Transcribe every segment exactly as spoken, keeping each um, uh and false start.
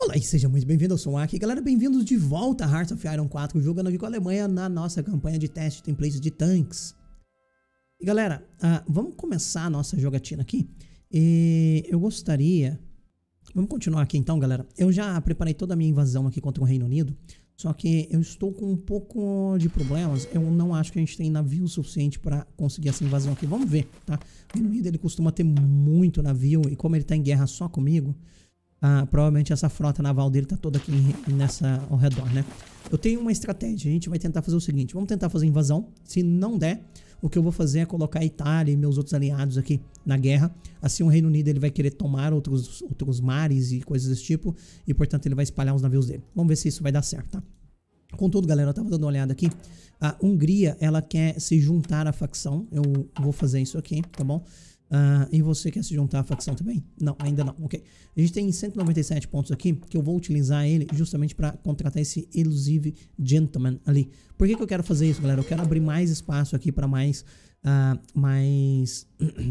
Olá e seja muito bem-vindo, eu sou o Aki. Galera, bem-vindos de volta a Hearts of Iron quatro, jogando aqui com a Alemanha na nossa campanha de teste de templates de tanques. E galera, uh, vamos começar a nossa jogatina aqui. E eu gostaria... Vamos continuar aqui então, galera. Eu já preparei toda a minha invasão aqui contra o Reino Unido, só que eu estou com um pouco de problemas. Eu não acho que a gente tem navio suficiente para conseguir essa invasão aqui. Vamos ver, tá? O Reino Unido, ele costuma ter muito navio, e como ele tá em guerra só comigo... Ah, provavelmente essa frota naval dele tá toda aqui nessa, ao redor, né? Eu tenho uma estratégia. A gente vai tentar fazer o seguinte. Vamos tentar fazer invasão. Se não der, o que eu vou fazer é colocar a Itália e meus outros aliados aqui na guerra. Assim o Reino Unido ele vai querer tomar outros, outros mares e coisas desse tipo. E portanto ele vai espalhar os navios dele. Vamos ver se isso vai dar certo, tá? Contudo, galera, eu tava dando uma olhada aqui. A Hungria, ela quer se juntar à facção. Eu vou fazer isso aqui, tá bom? Uh, e você quer se juntar à facção também? Não, ainda não, ok. A gente tem cento e noventa e sete pontos aqui, que eu vou utilizar ele justamente para contratar esse Elusive Gentleman ali. Por que que eu quero fazer isso, galera? Eu quero abrir mais espaço aqui para mais, uh, mais,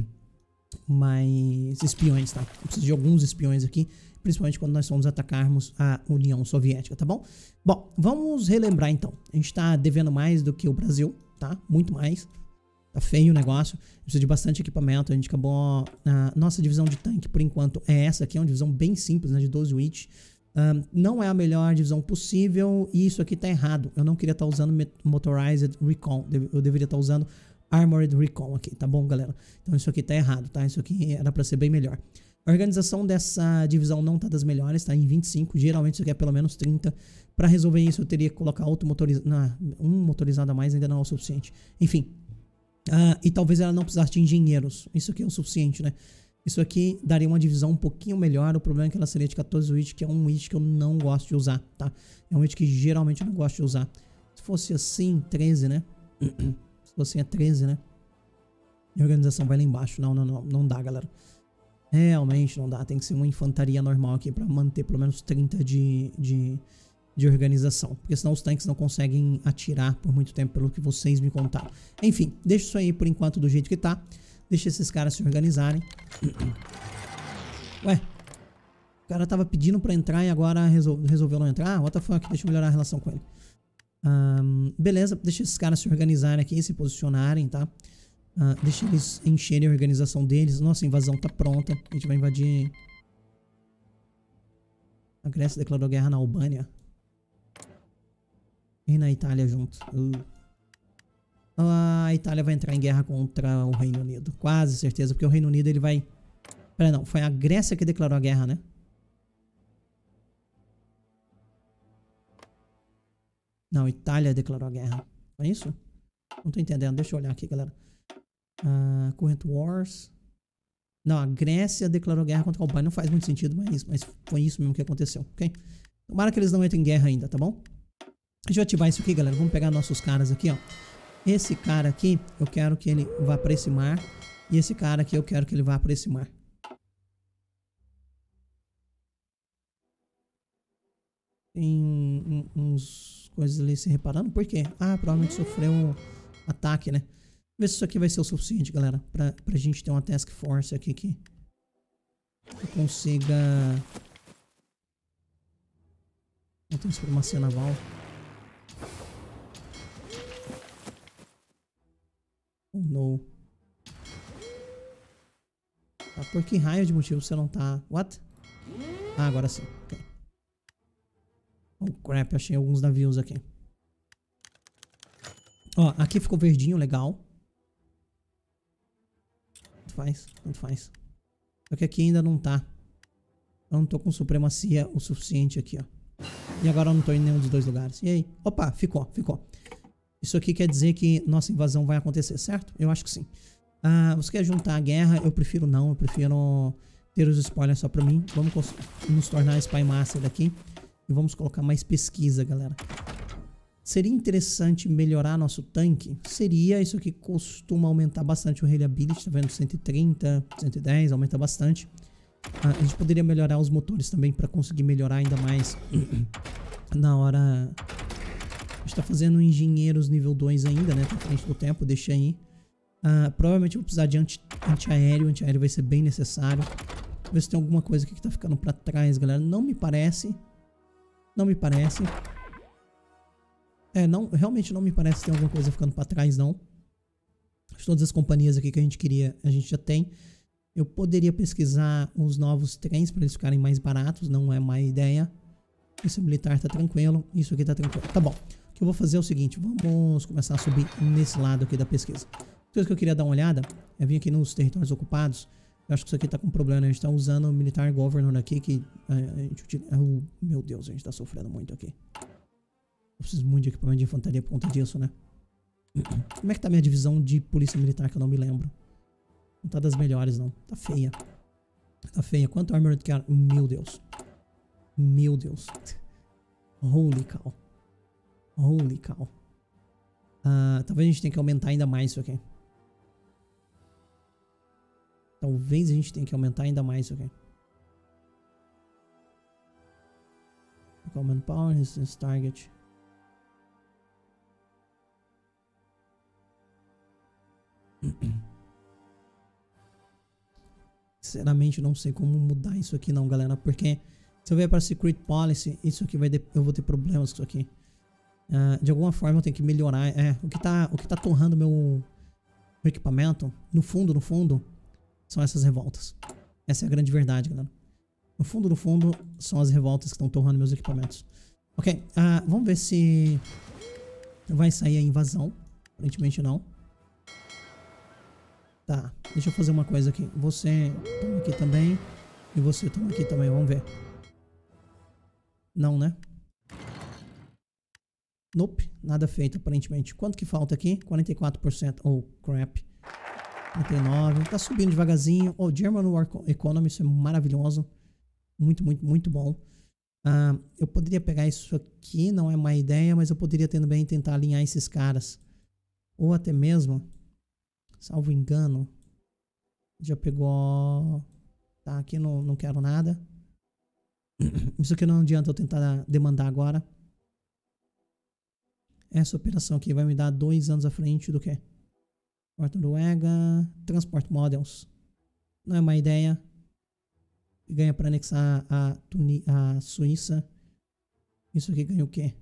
mais espiões, tá? Eu preciso de alguns espiões aqui, principalmente quando nós formos atacarmos a União Soviética, tá bom? Bom, vamos relembrar então. A gente tá devendo mais do que o Brasil, tá? Muito mais. Tá feio o negócio, precisa de bastante equipamento. A gente acabou... A nossa divisão de tanque, por enquanto, é essa aqui. É uma divisão bem simples, né? De doze witch. Um, não é a melhor divisão possível. E isso aqui tá errado. Eu não queria estar tá usando Motorized Recon. Eu deveria estar tá usando Armored Recon aqui, tá bom, galera? Então isso aqui tá errado, tá? Isso aqui era pra ser bem melhor. A organização dessa divisão não tá das melhores, tá em vinte e cinco. Geralmente isso aqui é pelo menos trinta. Pra resolver isso eu teria que colocar outro motorizado. Um motorizado a mais ainda não é o suficiente. Enfim... Uh, e talvez ela não precisasse de engenheiros. Isso aqui é o suficiente, né? Isso aqui daria uma divisão um pouquinho melhor. O problema é que ela seria de quatorze witch, que é um witch que eu não gosto de usar, tá? É um witch que geralmente eu não gosto de usar. Se fosse assim, treze, né? Se fosse assim, é treze, né? E a organização vai lá embaixo. Não, não, não. Não dá, galera. Realmente não dá. Tem que ser uma infantaria normal aqui pra manter pelo menos trinta de... de de organização, porque senão os tanques não conseguem atirar por muito tempo, pelo que vocês me contaram. Enfim, deixa isso aí por enquanto do jeito que tá. Deixa esses caras se organizarem. Ué, o cara tava pedindo pra entrar e agora resol resolveu não entrar. What the fuck, deixa eu melhorar a relação com ele. Um, beleza, deixa esses caras se organizarem aqui, se posicionarem, tá? Uh, deixa eles encherem a organização deles. Nossa, a invasão tá pronta. A gente vai invadir... A Grécia declarou guerra na Albânia. E na Itália junto. Uh. A Itália vai entrar em guerra contra o Reino Unido. Quase certeza, porque o Reino Unido ele vai... Pera, não. Foi a Grécia que declarou a guerra, né? Não, a Itália declarou a guerra. Foi isso? Não tô entendendo. Deixa eu olhar aqui, galera. Uh, Current Wars. Não, a Grécia declarou guerra contra a Albânia. Não faz muito sentido, mas, mas foi isso mesmo que aconteceu, ok? Tomara que eles não entrem em guerra ainda, tá bom? Deixa eu ativar isso aqui, galera. Vamos pegar nossos caras aqui, ó. Esse cara aqui, eu quero que ele vá para esse mar. E esse cara aqui, eu quero que ele vá para esse mar. Tem um, uns coisas ali se reparando. Por quê? Ah, provavelmente sofreu um ataque, né? Vamos ver se isso aqui vai ser o suficiente, galera. Pra, pra gente ter uma task force aqui que, que consiga... Não tem supremacia naval. Oh, não. Tá, por que raio de motivo você não tá... What? Ah, agora sim. Ok. Oh, crap. Achei alguns navios aqui. Ó, aqui ficou verdinho, legal. Tanto faz, tanto faz. Só que aqui ainda não tá. Eu não tô com supremacia o suficiente aqui, ó. E agora eu não tô em nenhum dos dois lugares. E aí? Opa, ficou, ficou. Isso aqui quer dizer que nossa invasão vai acontecer, certo? Eu acho que sim. Ah, você quer juntar a guerra? Eu prefiro não. Eu prefiro ter os spoilers só pra mim. Vamos nos tornar Spy Master daqui. E vamos colocar mais pesquisa, galera. Seria interessante melhorar nosso tanque? Seria. Isso aqui costuma aumentar bastante o reliability. Tá vendo? cento e trinta, cento e dez. Aumenta bastante. Ah, a gente poderia melhorar os motores também pra conseguir melhorar ainda mais na hora... A gente tá fazendo engenheiros nível dois ainda, né? Tá à frente do tempo, deixa aí. Uh, provavelmente eu vou precisar de anti, antiaéreo. Antiaéreo vai ser bem necessário. Ver se tem alguma coisa aqui que tá ficando pra trás, galera. Não me parece. Não me parece. É, não, realmente não me parece que tem alguma coisa ficando pra trás, não. Todas as companhias aqui que a gente queria, a gente já tem. Eu poderia pesquisar os novos trens para eles ficarem mais baratos, não é má ideia. Isso militar tá tranquilo, isso aqui tá tranquilo. Tá bom, o que eu vou fazer é o seguinte, vamos começar a subir nesse lado aqui da pesquisa. A coisa que eu queria dar uma olhada é vir aqui nos territórios ocupados. Eu acho que isso aqui tá com problema, né? A gente tá usando o Militar Governor aqui, que a, a gente utiliza... Oh, meu Deus, a gente tá sofrendo muito aqui. Eu preciso muito de equipamento de infantaria por conta disso, né? Como é que tá a minha divisão de polícia militar, que eu não me lembro? Não tá das melhores, não. Tá feia. Tá feia. Quanto Armored Car... Meu Deus. Meu Deus. Holy cow. Holy cow. Uh, talvez a gente tenha que aumentar ainda mais isso aqui. Talvez a gente tenha que aumentar ainda mais isso aqui. Command Power, Resistance Target. Sinceramente, não sei como mudar isso aqui não, galera. Porque se eu vier para Secret Policy, isso aqui vai de, eu vou ter problemas com isso aqui. Uh, de alguma forma eu tenho que melhorar. É, o que tá, o que tá torrando meu, meu equipamento, no fundo, no fundo, são essas revoltas. Essa é a grande verdade, galera. No fundo, no fundo, são as revoltas que estão torrando meus equipamentos. Ok, uh, vamos ver se vai sair a invasão. Aparentemente não. Tá, deixa eu fazer uma coisa aqui. Você toma aqui também. E você toma aqui também, vamos ver. Não, né? Nope, nada feito aparentemente. Quanto que falta aqui? quarenta e quatro por cento. Oh, crap. quarenta e nove por cento. Tá subindo devagarzinho. Oh, German War Economy, isso é maravilhoso. Muito, muito, muito bom. Uh, eu poderia pegar isso aqui, não é má ideia, mas eu poderia também tentar alinhar esses caras. Ou até mesmo... Salvo engano, já pegou... Tá, aqui não, não quero nada. Isso aqui não adianta eu tentar demandar agora. Essa operação aqui vai me dar dois anos à frente do que? Porta do Ega, Transport Models. Não é má ideia. Ganha para anexar a, Tuni a Suíça. Isso aqui ganha o quê?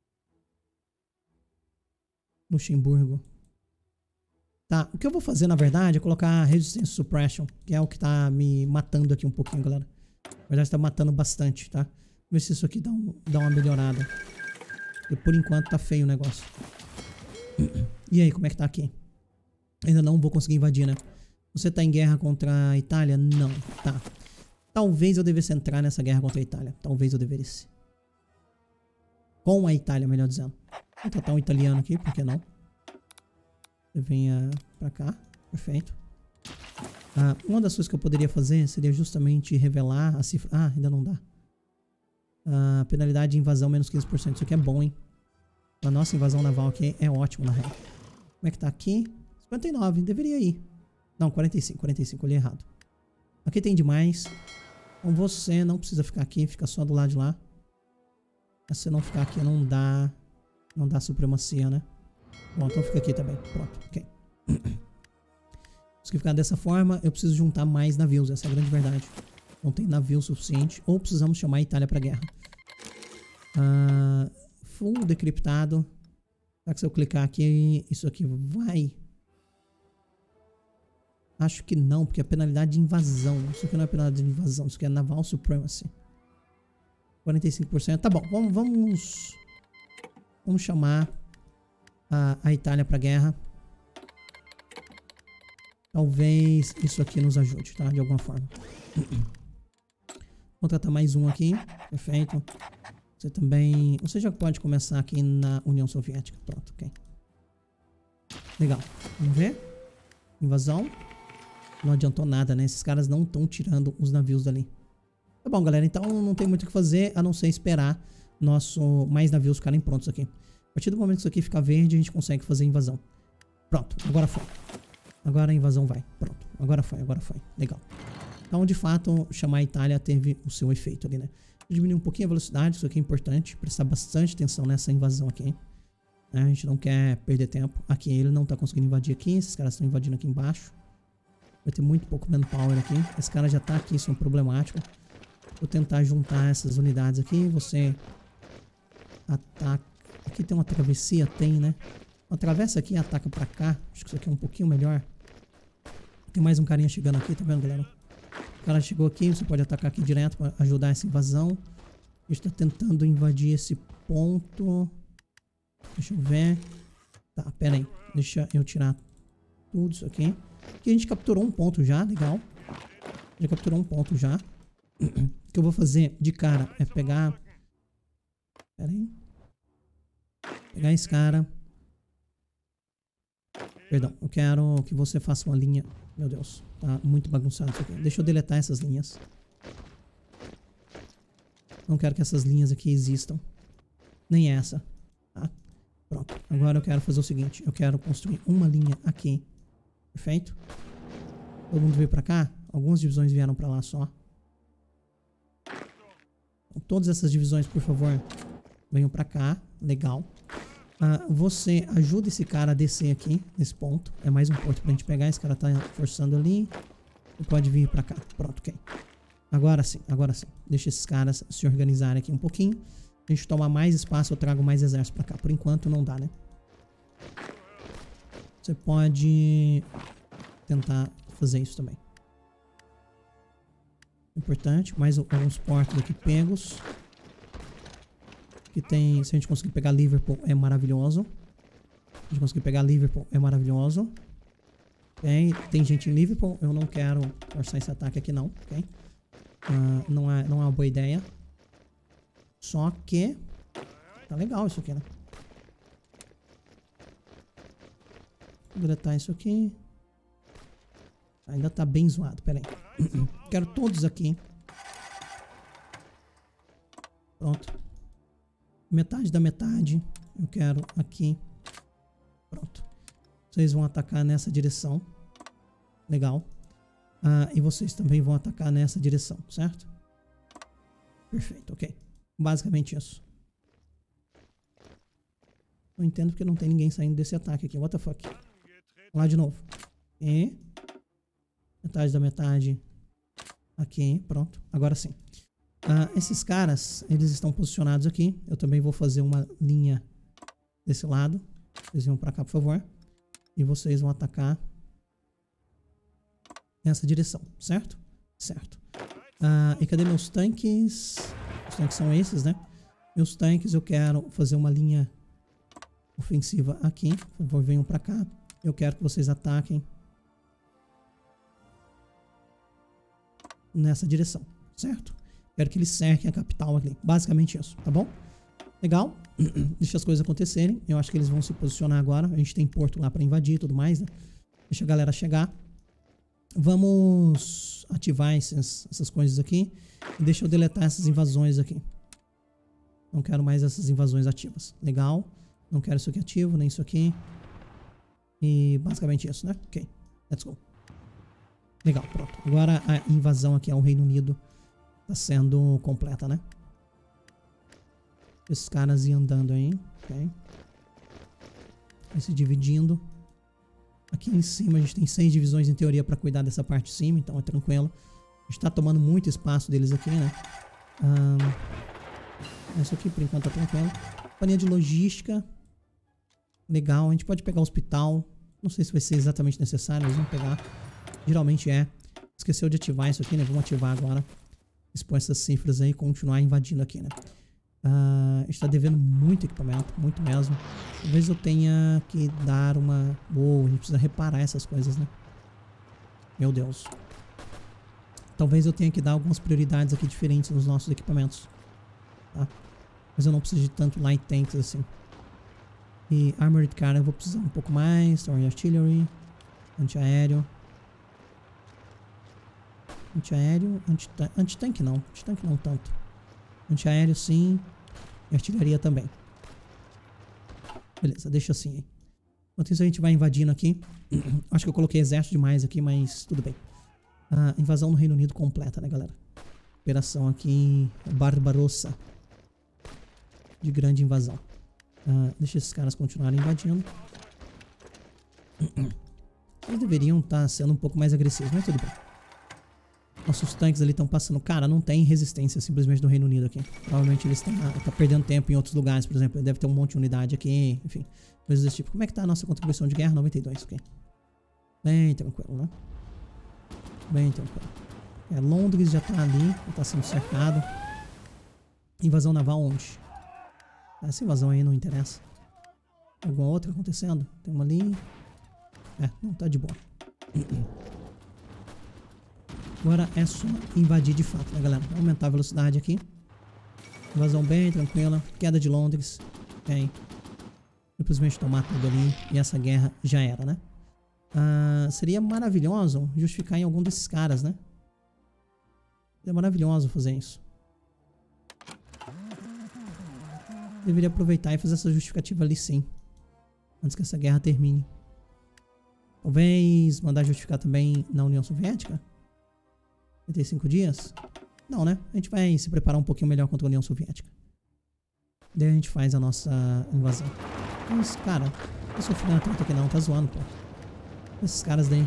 Luxemburgo. Tá, o que eu vou fazer, na verdade, é colocar Resistance Suppression, que é o que tá me matando aqui um pouquinho, galera. Na verdade, tá matando bastante, tá? Vamos ver se isso aqui dá, um, dá uma melhorada. E por enquanto tá feio o negócio. E aí, como é que tá aqui? Ainda não vou conseguir invadir, né? Você tá em guerra contra a Itália? Não, tá. Talvez eu devesse entrar nessa guerra contra a Itália. Talvez eu devesse. Com a Itália, melhor dizendo. Vou tratar um italiano aqui, por que não? Venha pra cá, perfeito. Ah, uma das coisas que eu poderia fazer seria justamente revelar a cifra. Ah, ainda não dá. Ah, penalidade de invasão menos quinze por cento. Isso aqui é bom, hein? A nossa invasão naval aqui é ótimo, na real. Como é que tá aqui? cinquenta e nove, deveria ir. Não, quarenta e cinco, quarenta e cinco, olhei errado. Aqui tem demais. Então você não precisa ficar aqui, fica só do lado de lá. Se você não ficar aqui, não dá. Não dá supremacia, né? Bom, então fica aqui também. Pronto, ok. Se ficar dessa forma, eu preciso juntar mais navios. Essa é a grande verdade. Não tem navio suficiente. Ou precisamos chamar a Itália para guerra. Uh, full decriptado. Será que se eu clicar aqui, isso aqui vai? Acho que não, porque é penalidade de invasão. Isso aqui não é penalidade de invasão. Isso aqui é Naval Supremacy. quarenta e cinco por cento. Tá bom, vamos... Vamos, vamos chamar... A, a Itália para guerra. Talvez isso aqui nos ajude, tá? De alguma forma. Vou tratar mais um aqui. Perfeito. Você também... Você já pode começar aqui na União Soviética. Pronto, ok. Legal. Vamos ver. Invasão. Não adiantou nada, né? Esses caras não estão tirando os navios dali. Tá bom, galera. Então não tem muito o que fazer a não ser esperar nosso, mais navios ficarem prontos aqui. A partir do momento que isso aqui ficar verde, a gente consegue fazer a invasão. Pronto, agora foi. Agora a invasão vai. Pronto, agora foi, agora foi. Legal. Então, de fato, chamar a Itália teve o seu efeito ali, né? Diminuir um pouquinho a velocidade, isso aqui é importante. Prestar bastante atenção nessa invasão aqui. A gente não quer perder tempo. Aqui ele não tá conseguindo invadir aqui, esses caras estão invadindo aqui embaixo. Vai ter muito pouco manpower aqui. Esse cara já tá aqui, isso é um problemático. Vou tentar juntar essas unidades aqui. Você ataca. Aqui tem uma travessia? Tem, né? Atravessa aqui e ataca pra cá. Acho que isso aqui é um pouquinho melhor. Tem mais um carinha chegando aqui, tá vendo, galera? O cara chegou aqui, você pode atacar aqui direto pra ajudar essa invasão. A gente tá tentando invadir esse ponto. Deixa eu ver. Tá, pera aí. Deixa eu tirar tudo isso aqui. Aqui a gente capturou um ponto já, legal. Já capturou um ponto já. O que eu vou fazer de cara é pegar... Pera aí. Pegar esse cara. Perdão, eu quero que você faça uma linha... Meu Deus, tá muito bagunçado isso aqui. Deixa eu deletar essas linhas. Não quero que essas linhas aqui existam. Nem essa. Tá? Pronto. Agora eu quero fazer o seguinte. Eu quero construir uma linha aqui. Perfeito? Todo mundo veio pra cá? Algumas divisões vieram pra lá só. Então, todas essas divisões, por favor, venham pra cá. Legal. Uh, você ajuda esse cara a descer aqui, nesse ponto. É mais um ponto pra gente pegar. Esse cara tá forçando ali. Ele pode vir pra cá. Pronto, ok. Agora sim, agora sim. Deixa esses caras se organizarem aqui um pouquinho. A gente tomar mais espaço, eu trago mais exército pra cá. Por enquanto não dá, né? Você pode tentar fazer isso também. Importante. Mais alguns portos aqui pegos. Que tem... Se a gente conseguir pegar Liverpool, é maravilhoso. Se a gente conseguir pegar Liverpool, é maravilhoso. Ok. Tem gente em Liverpool. Eu não quero forçar esse ataque aqui, não. Ok. Uh, não, é, não é uma boa ideia. Só que... Tá legal isso aqui, né? Vou deletar isso aqui. Ainda tá bem zoado. Pera aí. Quero todos aqui. Pronto. Metade da metade. Eu quero aqui. Pronto. Vocês vão atacar nessa direção. Legal. Ah, e vocês também vão atacar nessa direção, certo? Perfeito, ok. Basicamente isso. Não entendo porque não tem ninguém saindo desse ataque aqui. What the fuck? Vamos lá de novo. E... Metade da metade. Aqui, pronto. Agora sim. Ah, esses caras, eles estão posicionados aqui. Eu também vou fazer uma linha desse lado. Vocês vão pra cá, por favor. E vocês vão atacar nessa direção, certo? Certo. Ah, e cadê meus tanques? Os tanques são esses, né? Meus tanques, eu quero fazer uma linha ofensiva aqui. Por favor, venham pra cá. Eu quero que vocês ataquem nessa direção, certo? Quero que eles cerquem a capital aqui. Basicamente isso, tá bom? Legal. Deixa as coisas acontecerem. Eu acho que eles vão se posicionar agora. A gente tem porto lá pra invadir e tudo mais, né? Deixa a galera chegar. Vamos ativar esses, essas coisas aqui. E deixa eu deletar essas invasões aqui. Não quero mais essas invasões ativas. Legal. Não quero isso aqui ativo, nem isso aqui. E basicamente isso, né? Ok. Let's go. Legal, pronto. Agora a invasão aqui ao Reino Unido tá sendo completa, né? Esses caras iam andando aí. Ok. Vai se dividindo. Aqui em cima a gente tem seis divisões em teoria para cuidar dessa parte de cima, então é tranquilo. A gente tá tomando muito espaço deles aqui, né? Um, isso aqui por enquanto tá tranquilo. Companhia de logística. Legal, a gente pode pegar o hospital. Não sei se vai ser exatamente necessário, mas vamos pegar. Geralmente é. Esqueceu de ativar isso aqui, né? Vamos ativar agora. Expor essas cifras aí e continuar invadindo aqui, né? Uh, a gente tá devendo muito equipamento, muito mesmo. Talvez eu tenha que dar uma... Uou, a gente precisa reparar essas coisas, né? Meu Deus. Talvez eu tenha que dar algumas prioridades aqui diferentes nos nossos equipamentos. Tá? Mas eu não preciso de tanto light tanks assim. E armored car eu vou precisar um pouco mais. Storm artillery. Antiaéreo. Antiaéreo. Antitanque anti não. Antitanque não tanto. Antiaéreo sim. E artilharia também. Beleza, deixa assim aí. Enquanto isso a gente vai invadindo aqui. Acho que eu coloquei exército demais aqui, mas tudo bem. Ah, invasão no Reino Unido completa, né, galera? Operação aqui Barbarossa. De grande invasão. Ah, deixa esses caras continuarem invadindo. Eles deveriam estar sendo um pouco mais agressivos, mas tudo bem. Nossos tanques ali estão passando. Cara, não tem resistência simplesmente do Reino Unido aqui. Provavelmente eles estão tá perdendo tempo em outros lugares, por exemplo. Deve ter um monte de unidade aqui, enfim. Coisas desse tipo. Como é que tá a nossa contribuição de guerra? noventa e dois, ok. Bem tranquilo, né? Bem tranquilo. É, Londres já tá ali, já tá sendo cercado. Invasão naval onde? Essa invasão aí não interessa. Alguma outra acontecendo? Tem uma ali. É, não, tá de boa. Agora é só invadir de fato, né, galera? Vou aumentar a velocidade aqui. Invasão bem tranquila. Queda de Londres. Ok. Simplesmente tomar tudo ali. E essa guerra já era, né? Ah, seria maravilhoso justificar em algum desses caras, né? É maravilhoso fazer isso. Deveria aproveitar e fazer essa justificativa ali sim. Antes que essa guerra termine. Talvez mandar justificar também na União Soviética? trinta e cinco dias? Não, né? A gente vai se preparar um pouquinho melhor contra a União Soviética. Daí a gente faz a nossa invasão. Mas, cara, eu sou filho da treta aqui não, tá zoando, pô. Esses caras daí.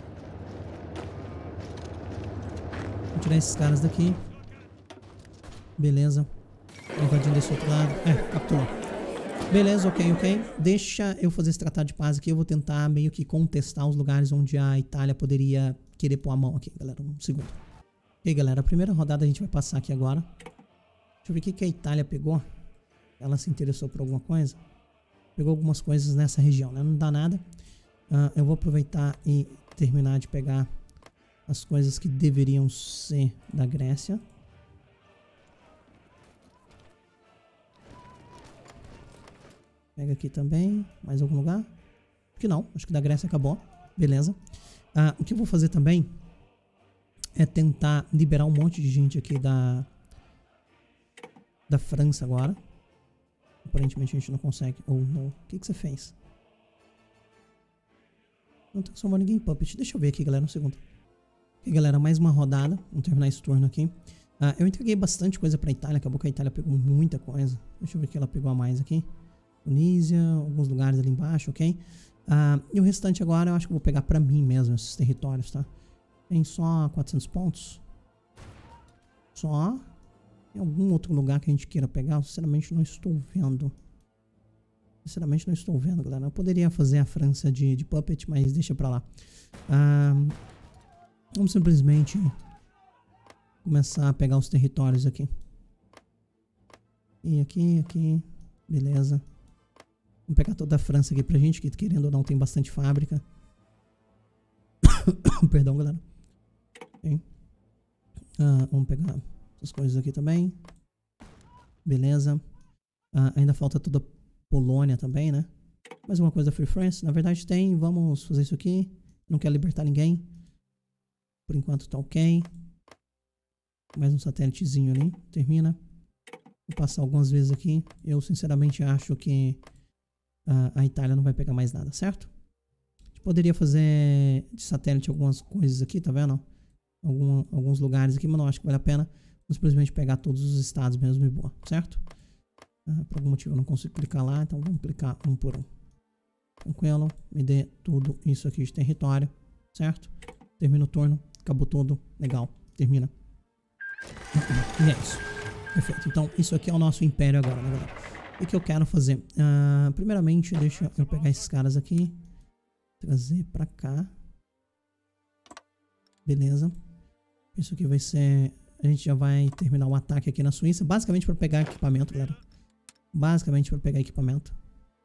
Vou tirar esses caras daqui. Beleza. Invadindo desse outro lado. É, capturou. Beleza, ok, ok. Deixa eu fazer esse tratado de paz aqui. Eu vou tentar meio que contestar os lugares onde a Itália poderia querer pôr a mão aqui, galera. Um segundo. Ok, galera. A primeira rodada a gente vai passar aqui agora. Deixa eu ver o que, que a Itália pegou. Ela se interessou por alguma coisa. Pegou algumas coisas nessa região, né? Não dá nada. Uh, eu vou aproveitar e terminar de pegar as coisas que deveriam ser da Grécia. Pega aqui também. Mais algum lugar? Acho que não. Acho que da Grécia acabou. Beleza. Uh, o que eu vou fazer também é tentar liberar um monte de gente aqui da da França agora. Aparentemente a gente não consegue. Ou não. O que, que você fez? Não transformou ninguém em puppet. Deixa eu ver aqui, galera, um segundo. Ok, galera, mais uma rodada. Vamos terminar esse turno aqui. Uh, eu entreguei bastante coisa pra Itália. Acabou que a Itália pegou muita coisa. Deixa eu ver o que ela pegou a mais aqui. Tunísia, alguns lugares ali embaixo, ok? Uh, e o restante agora eu acho que eu vou pegar pra mim mesmo esses territórios, tá? Tem só quatrocentos pontos. Só. Tem algum outro lugar que a gente queira pegar? Eu, sinceramente, não estou vendo. Sinceramente, não estou vendo, galera. Eu poderia fazer a França de, de puppet, mas deixa pra lá. Uh, vamos simplesmente começar a pegar os territórios aqui. E aqui, aqui. Beleza. Vamos pegar toda a França aqui pra gente, que querendo ou não tem bastante fábrica. Perdão, galera. Okay. Uh, vamos pegar essas coisas aqui também. Beleza. Uh, ainda falta toda a Polônia também, né? Mais uma coisa da Free France. Na verdade tem. Vamos fazer isso aqui. Não quero libertar ninguém. Por enquanto tá ok. Mais um satélitezinho ali. Termina. Vou passar algumas vezes aqui. Eu sinceramente acho que uh, a Itália não vai pegar mais nada, certo? A gente poderia fazer de satélite algumas coisas aqui, tá vendo? Algum, alguns lugares aqui, mas não acho que vale a pena. Vamos simplesmente pegar todos os estados mesmo e boa, certo? Uh, por algum motivo eu não consigo clicar lá, então vamos clicar um por um. Tranquilo, me dê tudo isso aqui de território, certo? Termina o turno, acabou tudo, legal, termina. E é isso. Perfeito, então isso aqui é o nosso império agora, né, galera? O que eu quero fazer? Uh, primeiramente, deixa eu pegar esses caras aqui. Trazer pra cá. Beleza. Isso aqui vai ser... A gente já vai terminar o ataque aqui na Suíça. Basicamente para pegar equipamento, galera. Basicamente para pegar equipamento.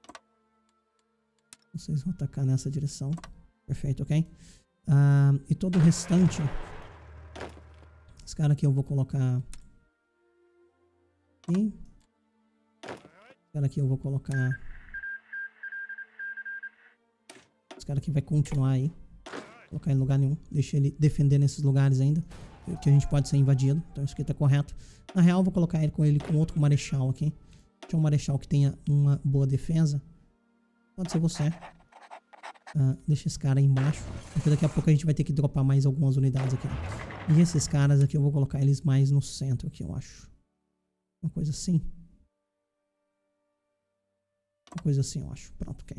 Vocês vão atacar nessa direção. Perfeito, ok? Uh, e todo o restante... Esse cara aqui eu vou colocar... Aqui. Esse cara aqui eu vou colocar... Esse cara aqui vai continuar aí. Vou colocar em lugar nenhum. Deixa ele defender nesses lugares ainda. Que a gente pode ser invadido. Então isso aqui tá correto. Na real eu vou colocar ele com ele com outro marechal aqui. Se é um marechal que tenha uma boa defesa. Pode ser você. Uh, deixa esse cara aí embaixo. Porque daqui a pouco a gente vai ter que dropar mais algumas unidades aqui. E esses caras aqui eu vou colocar eles mais no centro aqui, eu acho. Uma coisa assim. Uma coisa assim, eu acho. Pronto, ok.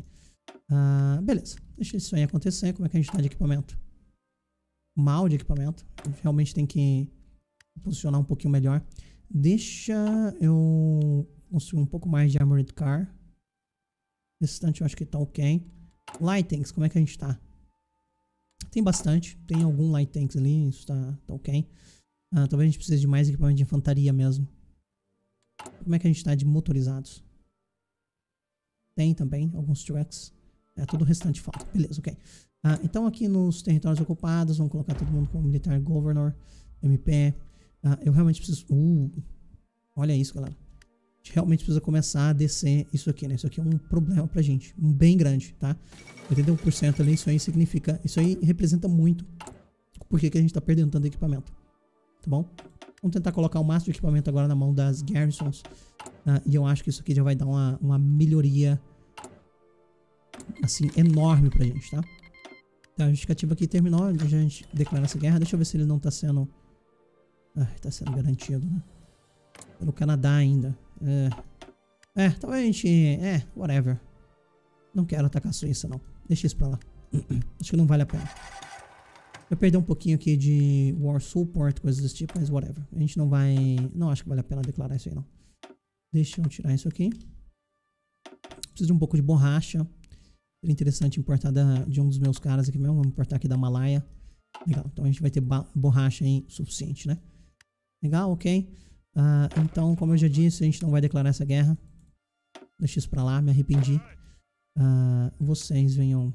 Uh, beleza. Deixa isso aí acontecer. Como é que a gente tá de equipamento? Mal de equipamento. A gente realmente tem que posicionar um pouquinho melhor. Deixa eu construir um pouco mais de Armored Car. Nesse instante eu acho que tá ok. Light Tanks, como é que a gente tá? Tem bastante. Tem algum Light Tanks ali. Isso tá, tá ok. Uh, talvez a gente precise de mais equipamento de infantaria mesmo. Como é que a gente tá de motorizados? Tem também alguns trucks. É, todo o restante falta. Beleza, ok. Uh, então aqui nos territórios ocupados, vamos colocar todo mundo como Militar Governor, M P. Uh, eu realmente preciso... Uh, olha isso, galera. A gente realmente precisa começar a descer isso aqui, né? Isso aqui é um problema pra gente. Um bem grande, tá? oitenta e um por cento ali, isso aí significa... Isso aí representa muito por que que a gente tá perdendo tanto equipamento. Tá bom? Vamos tentar colocar o máximo de equipamento agora na mão das garrisons. Uh, e eu acho que isso aqui já vai dar uma, uma melhoria... assim, enorme pra gente, tá? Tá, a justificativa aqui terminou. A gente declara essa guerra. Deixa eu ver se ele não tá sendo... Ah, tá sendo garantido, né? Pelo Canadá ainda. É, é talvez a gente... É, whatever. Não quero atacar a Suíça, não. Deixa isso pra lá. Acho que não vale a pena. Eu perdi um pouquinho aqui de War Support, coisas desse tipo, mas whatever. A gente não vai... Não acho que vale a pena declarar isso aí, não. Deixa eu tirar isso aqui. Preciso de um pouco de borracha. Seria interessante importar da, de um dos meus caras aqui mesmo. Vamos importar aqui da Malaya. Legal, então a gente vai ter borracha aí suficiente, né? Legal, ok. Uh, então, como eu já disse, a gente não vai declarar essa guerra. Deixa isso pra lá, me arrependi. Uh, vocês venham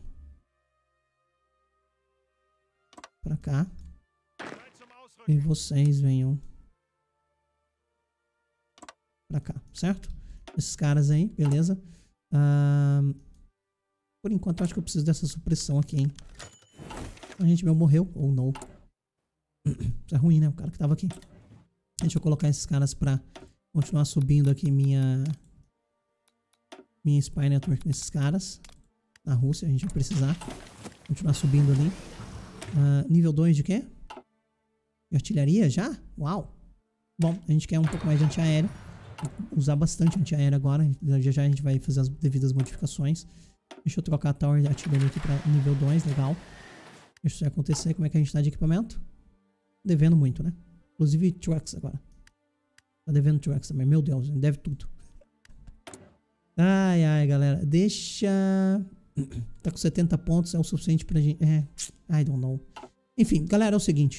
pra cá. E vocês venham pra cá, certo? Esses caras aí, beleza? Uh, por enquanto, eu acho que eu preciso dessa supressão aqui, hein? A gente meu morreu, ou não. Isso é ruim, né? O cara que tava aqui. Deixa eu colocar esses caras pra continuar subindo aqui minha... Minha Spy Network nesses caras. Na Rússia, a gente vai precisar continuar subindo ali. Uh, nível dois de quê? De artilharia já? Uau! Bom, a gente quer um pouco mais de antiaéreo. Usar bastante antiaéreo agora. Já já a gente vai fazer as devidas modificações. Deixa eu trocar a Tower de artilharia aqui pra nível dois, legal. Deixa isso acontecer. Como é que a gente tá de equipamento? Devendo muito, né? Inclusive trucks agora. Tá devendo trucks também. Meu Deus, deve tudo. Ai, ai, galera. Deixa... Tá com setenta pontos. É o suficiente pra gente... É... I don't know. Enfim, galera, é o seguinte.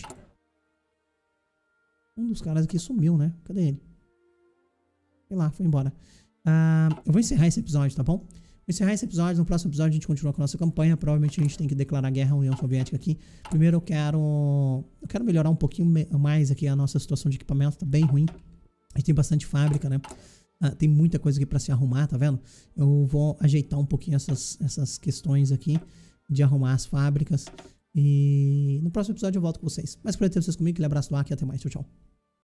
Um dos caras aqui sumiu, né? Cadê ele? Sei lá, foi embora. Uh, eu vou encerrar esse episódio, tá bom? Vou encerrar esse episódio. No próximo episódio a gente continua com a nossa campanha. Provavelmente a gente tem que declarar guerra à União Soviética aqui. Primeiro eu quero... Eu quero melhorar um pouquinho mais aqui a nossa situação de equipamento. Tá bem ruim. A gente tem bastante fábrica, né? Uh, tem muita coisa aqui pra se arrumar, tá vendo? Eu vou ajeitar um pouquinho essas, essas questões aqui de arrumar as fábricas. E no próximo episódio eu volto com vocês. Mas por aí ter vocês comigo. Aquele abraço do Aki e até mais. Tchau, tchau.